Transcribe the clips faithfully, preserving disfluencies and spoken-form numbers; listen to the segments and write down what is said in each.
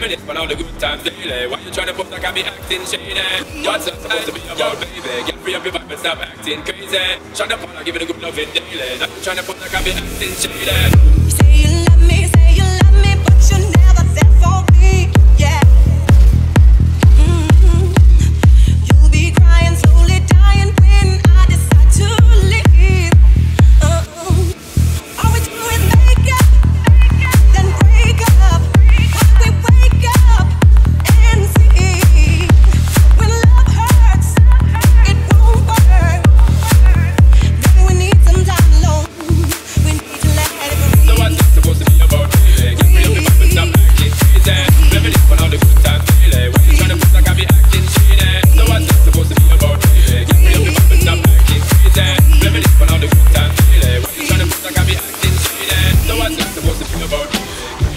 Reminisce on all the good times daily. Why you trying to put like I be acting shady? What's not supposed to be about, baby? Get free up your vibe and stop acting crazy. Shut up, I'll give it a good loving daily. Now you trying to put like I be acting shady. You say you love me, say you love me, but you're never there for me. Yeah. Mm-hmm. You'll be crying, slowly dying when I decide to leave. Uh-uh. All we do is make up, then break up. Why we wake up and see when love hurts, it won't work. Maybe we need some time alone. We need to let it go. So what's that supposed to be about, baby? Get free up your vibe and stop acting crazy. Reminisce on all the good times daily. Why you trying to put like I be acting shady? So what's that supposed to be about, baby? Get free up your vibe and stop acting crazy. Reminisce on all the good times daily. Why you trying to put like I be acting shady? So what's that supposed to be about, baby?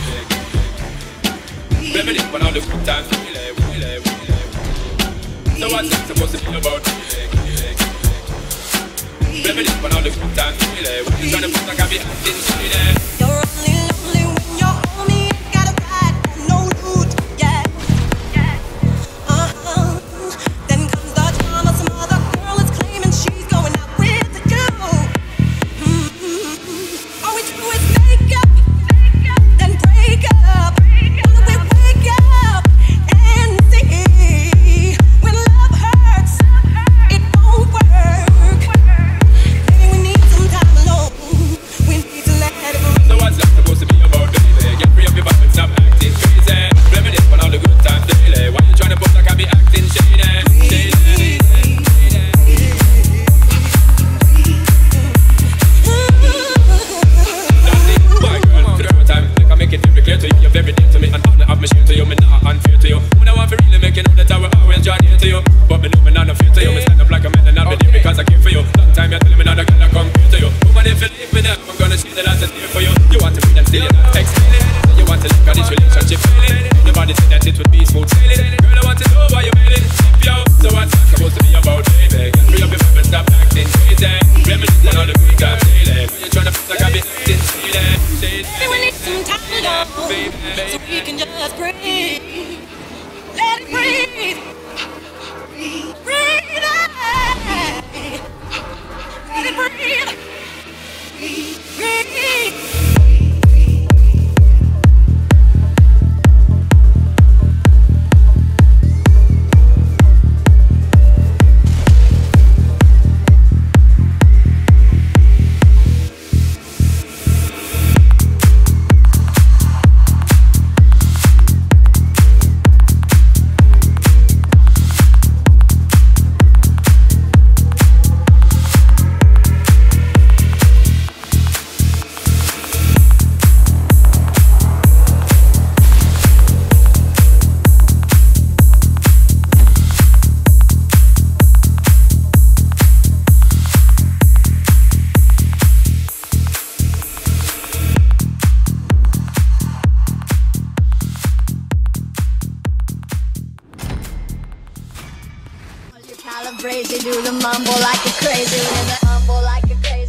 Reminisce on all the good times daily. So what's that supposed to be about, baby? Reminisce on all the good times daily. Why you trying to put like I be acting shady? You're only lonely when you're on me. Ain't got a ride, no route, yeah. Uh-huh. Then comes the drama. Some other girl is claiming she's going out with you. Mm-hmm. All we do is make up, then break up. Why we wake up and see when love hurts, it won't work. Maybe we need some time alone. We need to let it go. So what's that supposed to be about, baby? Get free up your vibe and stop acting crazy. Reminisce on all the good times daily. Why you trying to put like I be acting shady? Shady, shady, shady. Nasty, my girl, for the first time, like I make it very clear to you, you're very dear to me, and all that I've share to you, me not unfair to you. When I want to really make you know that I will always join here to you, but me know me not no fear to you. Me stand up like a man and I'll be there because I care for you. Long time you're telling me not a girl I compare to you. Woman, if you leave me now, I'm gonna see that I'm there for you. You want to breathe and still you're not exhaling. You want to look at this relationship failing. Nobody said that it would be smooth sailing. Girl, I want to know why you're failing. Yo, so what's that supposed to be about, baby? Get free up your vibe and stop acting crazy. Reminisce on all the good times daily. When you trying to feel like I be acting shady, shady. Maybe we need some time alone, so we can just breathe. Let it breathe. Breathe out. Let it breathe. Breathe. Calibrate, you do the mumble like a crazy, with the humble like a crazy.